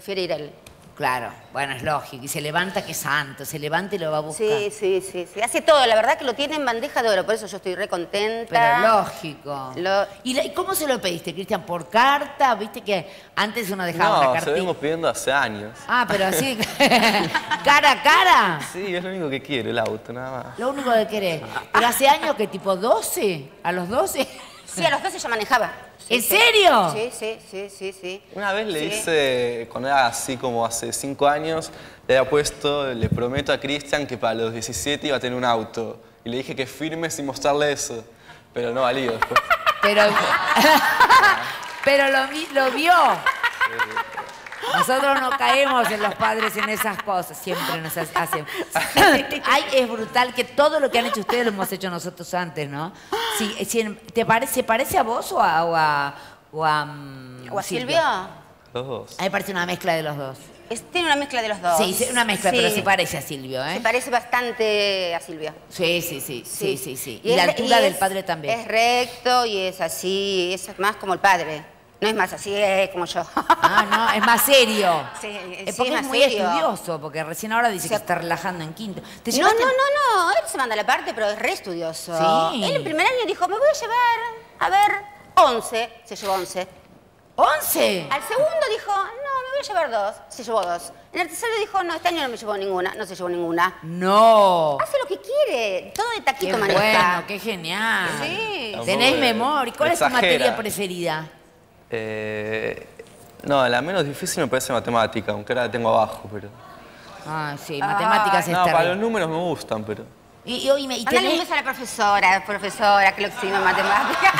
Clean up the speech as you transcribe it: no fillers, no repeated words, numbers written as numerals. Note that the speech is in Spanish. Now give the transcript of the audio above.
prefiere ir él. Claro, bueno, es lógico. Y se levanta que es santo, se levanta y lo va a buscar. Sí. Hace todo, la verdad que lo tiene en bandeja de oro, por eso yo estoy re contenta. Pero lógico. ¿Y cómo se lo pediste, Cristian? ¿Por carta? ¿Viste que antes uno dejaba una cartita? No, se venimos pidiendo hace años. Ah, pero así, cara a cara. Sí, es lo único que quiero, el auto, nada más. Lo único que querés. Pero hace años que tipo 12, ¿a los 12? Sí, a los 12 ya manejaba. ¿En serio? Sí. Una vez le hice, cuando era así como hace 5 años, le había puesto, le prometo a Cristian que para los 17 iba a tener un auto. Y le dije que firme sin mostrarle eso. Pero no valió después. Pero lo vio. Nosotros no caemos en los padres en esas cosas, siempre nos hacen. Ay, es brutal que todo lo que han hecho ustedes lo hemos hecho nosotros antes, ¿no? ¿Te parece a vos o a Silvia? Los dos. A mí me parece una mezcla de los dos. Tiene una mezcla de los dos. Sí, una mezcla, pero se parece a Silvio, ¿eh? Se parece bastante a Silvia. Sí. Y la altura del padre también. Es recto y es así, es más como el padre. No es más así como yo. Ah, no, es más serio. Sí, porque es muy estudioso, porque recién ahora dice que se está relajando en quinto. No, él se manda la parte, pero es re estudioso. Sí. Él el primer año dijo, me voy a llevar, 11. Se llevó 11. ¿11? Al segundo dijo, no, me voy a llevar 2. Se llevó 2. En el tercero dijo, no, este año no me llevó ninguna. No se llevó ninguna. No. Hace lo que quiere. Todo de taquito Qué maneja. bueno, qué genial. Sí. Tenés memoria. ¿Cuál es tu materia preferida? No, la menos difícil me parece matemática, aunque ahora la tengo abajo, pero... Ah, sí, matemáticas es No, para terrible. los números me gustan, pero... Y Mándale un beso a la profesora, que lo exime en matemáticas.